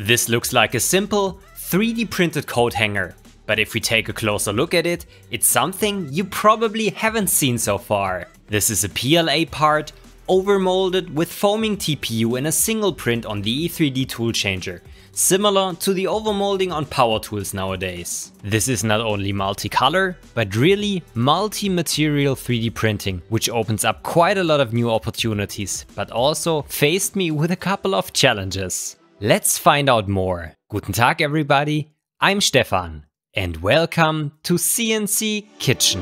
This looks like a simple 3D printed coat hanger, but if we take a closer look at it, it's something you probably haven't seen so far. This is a PLA part, overmolded with foaming TPU in a single print on the E3D Toolchanger, similar to the overmolding on power tools nowadays. This is not only multicolor, but really multi-material 3D printing, which opens up quite a lot of new opportunities, but also faced me with a couple of challenges. Let's find out more. Guten Tag everybody, I'm Stefan and welcome to CNC Kitchen.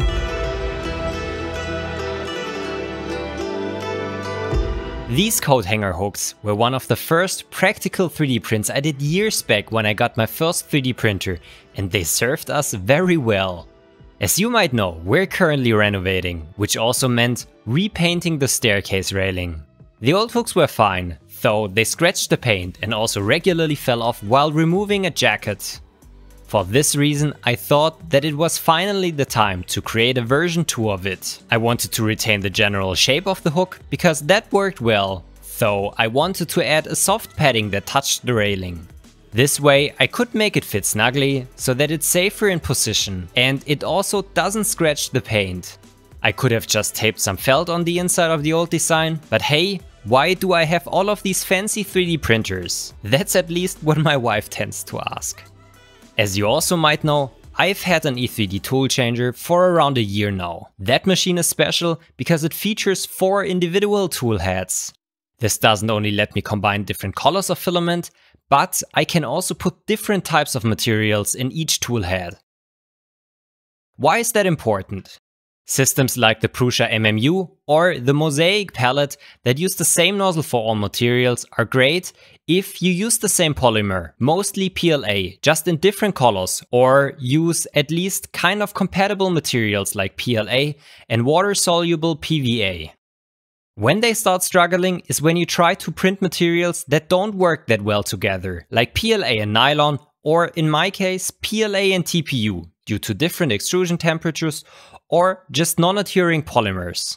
These coat hanger hooks were one of the first practical 3D prints I did years back when I got my first 3D printer, and they served us very well. As you might know, we're currently renovating, which also meant repainting the staircase railing. The old hooks were fine, though they scratched the paint and also regularly fell off while removing a jacket. For this reason, I thought that it was finally the time to create a version 2 of it. I wanted to retain the general shape of the hook because that worked well, though I wanted to add a soft padding that touched the railing. This way I could make it fit snugly so that it's safer in position and it also doesn't scratch the paint. I could have just taped some felt on the inside of the old design, but hey, why do I have all of these fancy 3D printers? That's at least what my wife tends to ask. As you also might know, I've had an E3D Toolchanger for around a year now. That machine is special because it features 4 individual tool heads. This doesn't only let me combine different colors of filament, but I can also put different types of materials in each tool head. Why is that important? Systems like the Prusa MMU or the Mosaic palette that use the same nozzle for all materials are great if you use the same polymer, mostly PLA, just in different colors, or use at least kind of compatible materials like PLA and water-soluble PVA. When they start struggling is when you try to print materials that don't work that well together, like PLA and nylon, or in my case, PLA and TPU, due to different extrusion temperatures or just non-adhering polymers.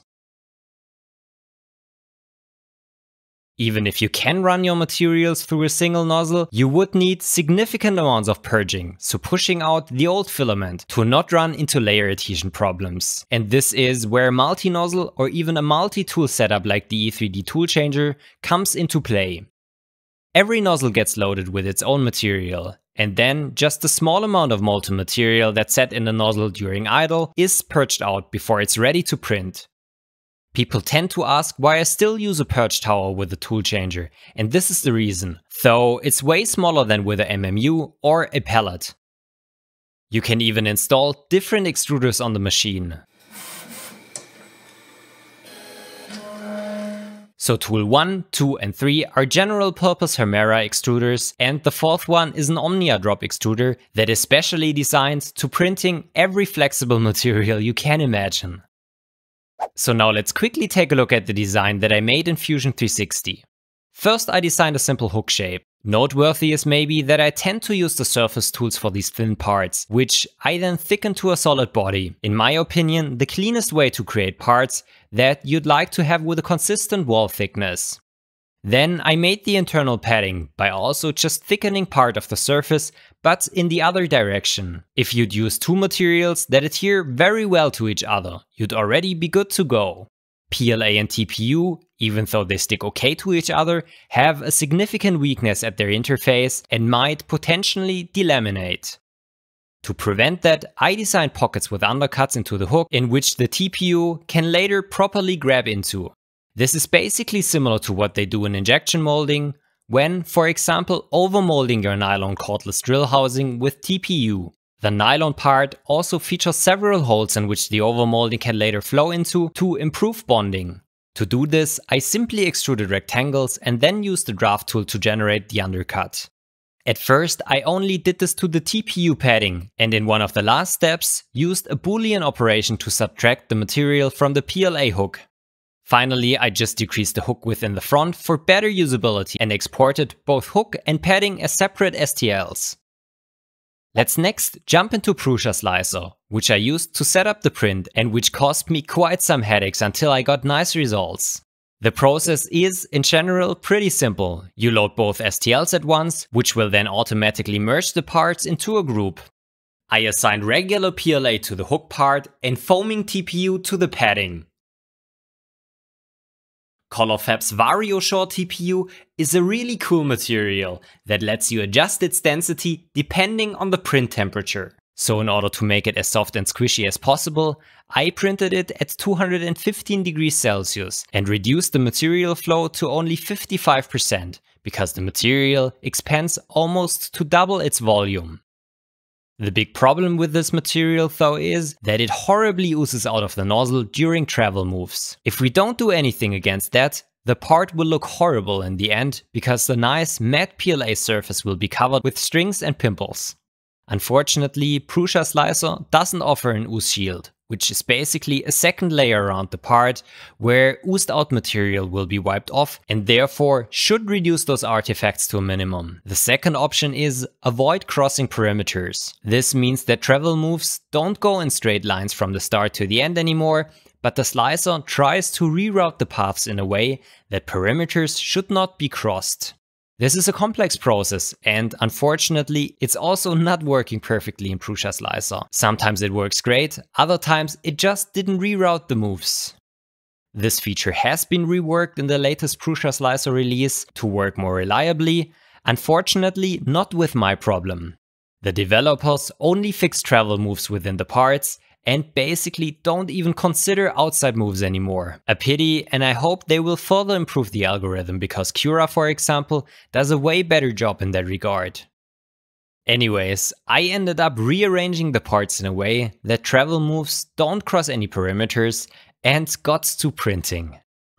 Even if you can run your materials through a single nozzle, you would need significant amounts of purging, so pushing out the old filament to not run into layer adhesion problems. And this is where multi-nozzle or even a multi-tool setup like the E3D Toolchanger comes into play. Every nozzle gets loaded with its own material, and then just a small amount of molten material that's set in the nozzle during idle is purged out before it's ready to print. People tend to ask why I still use a purge tower with the Toolchanger, and this is the reason, though it's way smaller than with a MMU or a pellet. You can even install different extruders on the machine. So tool 1, 2 and 3 are general purpose Hemera extruders, and the 4th one is an Omnia drop extruder that is specially designed to printing every flexible material you can imagine. So now let's quickly take a look at the design that I made in Fusion360. First I designed a simple hook shape. Noteworthy is maybe that I tend to use the surface tools for these thin parts, which I then thicken to a solid body. In my opinion, the cleanest way to create parts that you'd like to have with a consistent wall thickness. Then I made the internal padding by also just thickening part of the surface, but in the other direction. If you'd use 2 materials that adhere very well to each other, you'd already be good to go. PLA and TPU, even though they stick okay to each other, have a significant weakness at their interface and might potentially delaminate. To prevent that, I designed pockets with undercuts into the hook in which the TPU can later properly grab into. This is basically similar to what they do in injection molding, when, for example, overmolding your nylon cordless drill housing with TPU. The nylon part also features several holes in which the overmolding can later flow into to improve bonding. To do this, I simply extruded rectangles and then used the draft tool to generate the undercut. At first, I only did this to the TPU padding, and in one of the last steps, used a Boolean operation to subtract the material from the PLA hook. Finally, I just decreased the hook width in the front for better usability and exported both hook and padding as separate STLs. Let's next jump into Prusa Slicer, which I used to set up the print and which caused me quite some headaches until I got nice results. The process is, in general, pretty simple. You load both STLs at once, which will then automatically merge the parts into a group. I assigned regular PLA to the hook part and foaming TPU to the padding. ColorFab's VarioShore TPU is a really cool material that lets you adjust its density depending on the print temperature. So in order to make it as soft and squishy as possible, I printed it at 215 degrees Celsius and reduced the material flow to only 55% because the material expands almost to double its volume. The big problem with this material though is that it horribly oozes out of the nozzle during travel moves. If we don't do anything against that, the part will look horrible in the end because the nice matte PLA surface will be covered with strings and pimples. Unfortunately, Prusa Slicer doesn't offer an ooze shield, which is basically a second layer around the part where oozed out material will be wiped off and therefore should reduce those artifacts to a minimum. The second option is avoid crossing perimeters. This means that travel moves don't go in straight lines from the start to the end anymore, but the slicer tries to reroute the paths in a way that perimeters should not be crossed. This is a complex process and unfortunately it's also not working perfectly in Prusa Slicer. Sometimes it works great, other times it just didn't reroute the moves. This feature has been reworked in the latest Prusa Slicer release to work more reliably, unfortunately not with my problem. The developers only fix travel moves within the parts and basically don't even consider outside moves anymore. A pity, and I hope they will further improve the algorithm because Cura, for example, does a way better job in that regard. Anyways, I ended up rearranging the parts in a way that travel moves don't cross any perimeters and got to printing.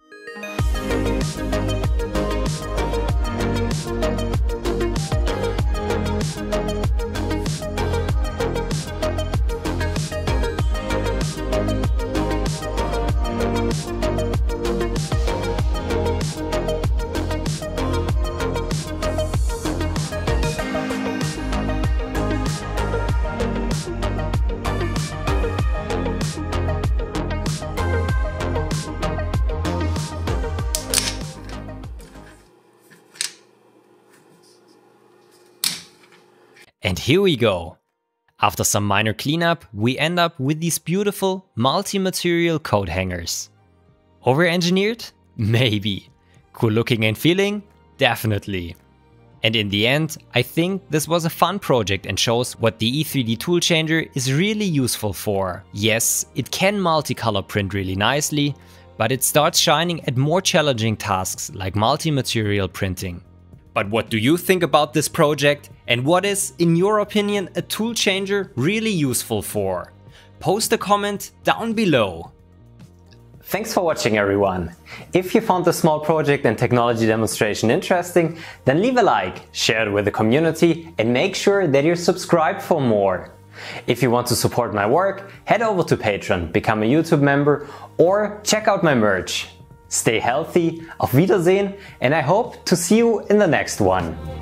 And here we go. After some minor cleanup, we end up with these beautiful multi-material coat hangers. Over-engineered? Maybe. Cool looking and feeling? Definitely. And in the end, I think this was a fun project and shows what the E3D Toolchanger is really useful for. Yes, it can multicolor print really nicely, but it starts shining at more challenging tasks like multi-material printing. But what do you think about this project? And what is, in your opinion, a tool changer really useful for? Post a comment down below. Thanks for watching, everyone. If you found this small project and technology demonstration interesting, then leave a like, share it with the community, and make sure that you're subscribed for more. If you want to support my work, head over to Patreon, become a YouTube member, or check out my merch. Stay healthy, auf Wiedersehen, and I hope to see you in the next one.